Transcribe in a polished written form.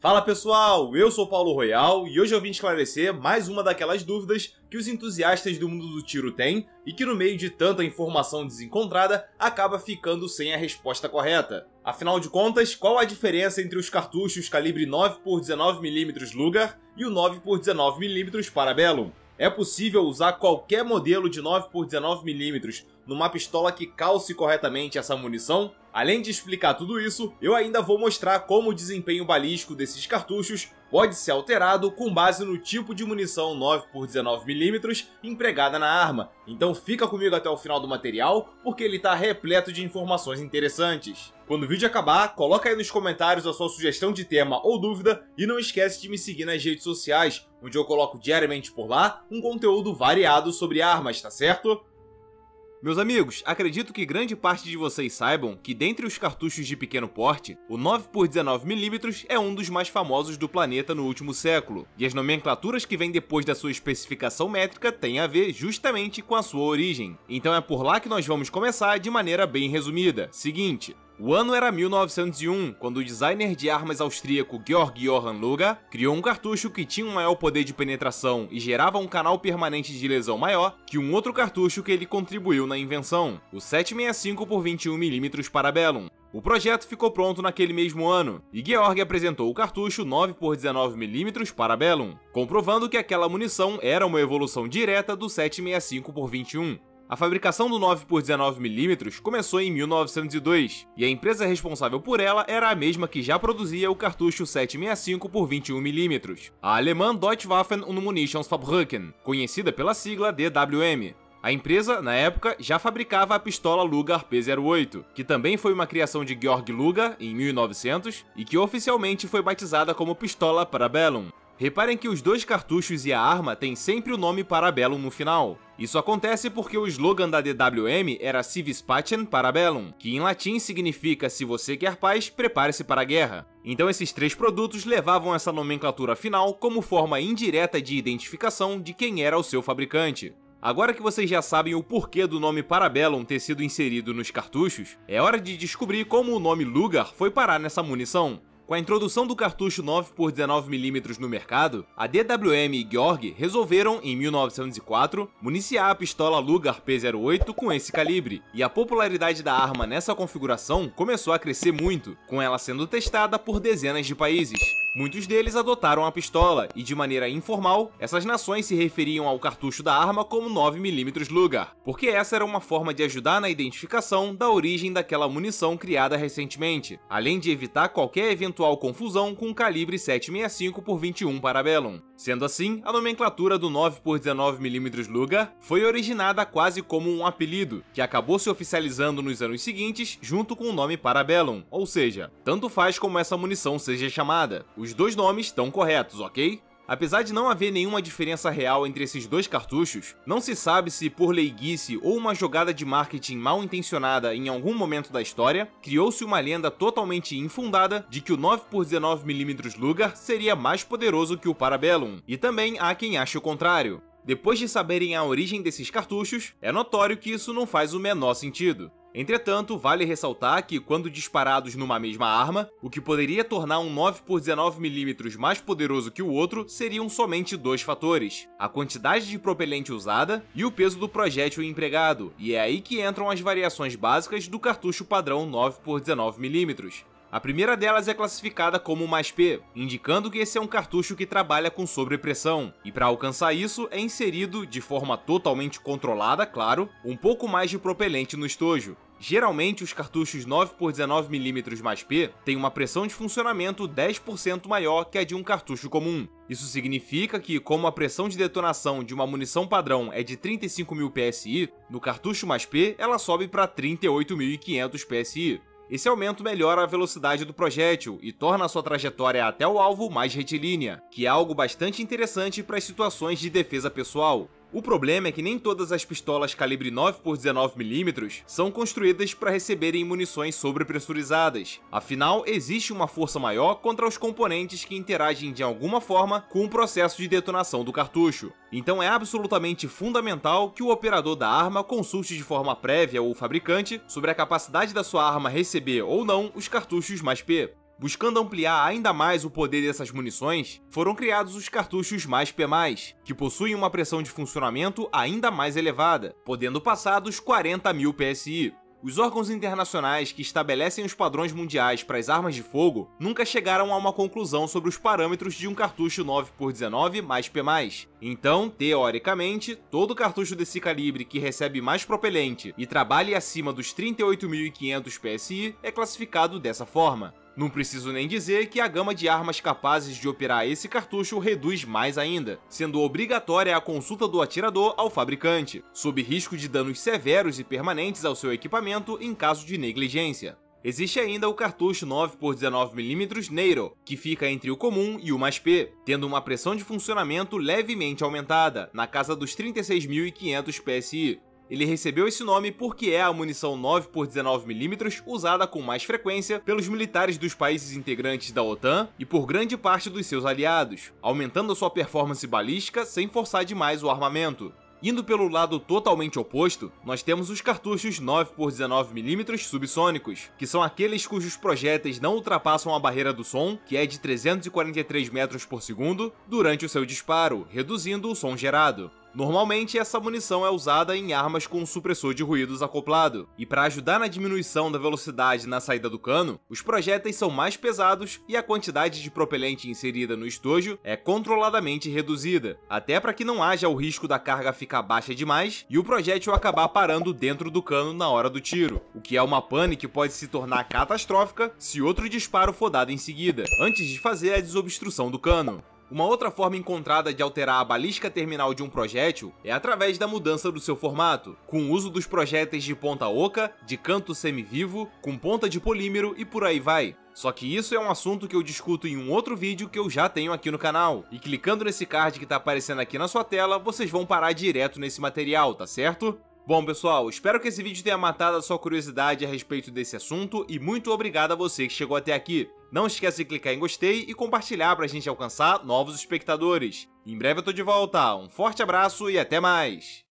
Fala pessoal, eu sou Paulo Royal e hoje eu vim esclarecer mais uma daquelas dúvidas que os entusiastas do mundo do tiro têm e que no meio de tanta informação desencontrada acaba ficando sem a resposta correta. Afinal de contas, qual a diferença entre os cartuchos calibre 9x19mm Luger e o 9x19mm Parabellum? É possível usar qualquer modelo de 9x19mm numa pistola que calce corretamente essa munição? Além de explicar tudo isso, eu ainda vou mostrar como o desempenho balístico desses cartuchos pode ser alterado com base no tipo de munição 9x19mm empregada na arma. Então fica comigo até o final do material, porque ele está repleto de informações interessantes. Quando o vídeo acabar, coloca aí nos comentários a sua sugestão de tema ou dúvida e não esquece de me seguir nas redes sociais, onde eu coloco diariamente por lá um conteúdo variado sobre armas, tá certo? Meus amigos, acredito que grande parte de vocês saibam que dentre os cartuchos de pequeno porte, o 9x19mm é um dos mais famosos do planeta no último século, e as nomenclaturas que vêm depois da sua especificação métrica têm a ver justamente com a sua origem. Então é por lá que nós vamos começar de maneira bem resumida. Seguinte, o ano era 1901, quando o designer de armas austríaco Georg Johann Luger criou um cartucho que tinha um maior poder de penetração e gerava um canal permanente de lesão maior que um outro cartucho que ele contribuiu na invenção, o 765x21mm Parabellum. O projeto ficou pronto naquele mesmo ano, e Georg apresentou o cartucho 9x19mm Parabellum, comprovando que aquela munição era uma evolução direta do 765x21. A fabricação do 9x19mm começou em 1902, e a empresa responsável por ela era a mesma que já produzia o cartucho 765x21mm, a alemã Deutsche Waffen- und Munitionsfabriken, conhecida pela sigla DWM. A empresa, na época, já fabricava a pistola Luger P08, que também foi uma criação de Georg Luger em 1900 e que oficialmente foi batizada como pistola Parabellum. Reparem que os dois cartuchos e a arma têm sempre o nome Parabellum no final. Isso acontece porque o slogan da DWM era Si vis pacem, Parabellum, que em latim significa se você quer paz, prepare-se para a guerra. Então esses três produtos levavam essa nomenclatura final como forma indireta de identificação de quem era o seu fabricante. Agora que vocês já sabem o porquê do nome Parabellum ter sido inserido nos cartuchos, é hora de descobrir como o nome Luger foi parar nessa munição. Com a introdução do cartucho 9x19mm no mercado, a DWM e Georg resolveram, em 1904, municiar a pistola Luger P08 com esse calibre, e a popularidade da arma nessa configuração começou a crescer muito, com ela sendo testada por dezenas de países. Muitos deles adotaram a pistola, e de maneira informal, essas nações se referiam ao cartucho da arma como 9mm Luger, porque essa era uma forma de ajudar na identificação da origem daquela munição criada recentemente, além de evitar qualquer eventual confusão com o calibre 765x21 Parabellum. Sendo assim, a nomenclatura do 9x19mm Luger foi originada quase como um apelido, que acabou se oficializando nos anos seguintes junto com o nome Parabellum, ou seja, tanto faz como essa munição seja chamada. Os dois nomes estão corretos, ok? Apesar de não haver nenhuma diferença real entre esses dois cartuchos, não se sabe se por leiguice ou uma jogada de marketing mal intencionada em algum momento da história, criou-se uma lenda totalmente infundada de que o 9x19mm Luger seria mais poderoso que o Parabellum, e também há quem ache o contrário. Depois de saberem a origem desses cartuchos, é notório que isso não faz o menor sentido. Entretanto, vale ressaltar que, quando disparados numa mesma arma, o que poderia tornar um 9x19mm mais poderoso que o outro seriam somente dois fatores: a quantidade de propelente usada e o peso do projétil empregado, e é aí que entram as variações básicas do cartucho padrão 9x19mm. A primeira delas é classificada como mais P, indicando que esse é um cartucho que trabalha com sobrepressão, e para alcançar isso é inserido, de forma totalmente controlada, claro, um pouco mais de propelente no estojo. Geralmente, os cartuchos 9x19mm mais P têm uma pressão de funcionamento 10% maior que a de um cartucho comum. Isso significa que, como a pressão de detonação de uma munição padrão é de 35.000 PSI, no cartucho mais P ela sobe para 38.500 PSI. Esse aumento melhora a velocidade do projétil e torna a sua trajetória até o alvo mais retilínea, que é algo bastante interessante para as situações de defesa pessoal. O problema é que nem todas as pistolas calibre 9x19mm são construídas para receberem munições sobrepressurizadas. Afinal, existe uma força maior contra os componentes que interagem de alguma forma com o processo de detonação do cartucho. Então é absolutamente fundamental que o operador da arma consulte de forma prévia o fabricante sobre a capacidade da sua arma receber ou não os cartuchos mais P. Buscando ampliar ainda mais o poder dessas munições, foram criados os cartuchos mais P+, que possuem uma pressão de funcionamento ainda mais elevada, podendo passar dos 40.000 PSI. Os órgãos internacionais que estabelecem os padrões mundiais para as armas de fogo nunca chegaram a uma conclusão sobre os parâmetros de um cartucho 9x19 mais P+. Então, teoricamente, todo cartucho desse calibre que recebe mais propelente e trabalhe acima dos 38.500 PSI é classificado dessa forma. Não preciso nem dizer que a gama de armas capazes de operar esse cartucho reduz mais ainda, sendo obrigatória a consulta do atirador ao fabricante, sob risco de danos severos e permanentes ao seu equipamento em caso de negligência. Existe ainda o cartucho 9x19mm NATO, que fica entre o comum e o mais P, tendo uma pressão de funcionamento levemente aumentada, na casa dos 36.500 PSI. Ele recebeu esse nome porque é a munição 9x19mm usada com mais frequência pelos militares dos países integrantes da OTAN e por grande parte dos seus aliados, aumentando a sua performance balística sem forçar demais o armamento. Indo pelo lado totalmente oposto, nós temos os cartuchos 9x19mm subsônicos, que são aqueles cujos projéteis não ultrapassam a barreira do som, que é de 343 metros por segundo, durante o seu disparo, reduzindo o som gerado. Normalmente, essa munição é usada em armas com um supressor de ruídos acoplado, e para ajudar na diminuição da velocidade na saída do cano, os projéteis são mais pesados e a quantidade de propelente inserida no estojo é controladamente reduzida, até para que não haja o risco da carga ficar baixa demais e o projétil acabar parando dentro do cano na hora do tiro, o que é uma pane que pode se tornar catastrófica se outro disparo for dado em seguida, antes de fazer a desobstrução do cano. Uma outra forma encontrada de alterar a balística terminal de um projétil é através da mudança do seu formato, com o uso dos projéteis de ponta oca, de canto semivivo, com ponta de polímero e por aí vai. Só que isso é um assunto que eu discuto em um outro vídeo que eu já tenho aqui no canal, e clicando nesse card que tá aparecendo aqui na sua tela, vocês vão parar direto nesse material, tá certo? Bom pessoal, espero que esse vídeo tenha matado a sua curiosidade a respeito desse assunto e muito obrigado a você que chegou até aqui. Não esquece de clicar em gostei e compartilhar pra gente alcançar novos espectadores. Em breve eu tô de volta, um forte abraço e até mais!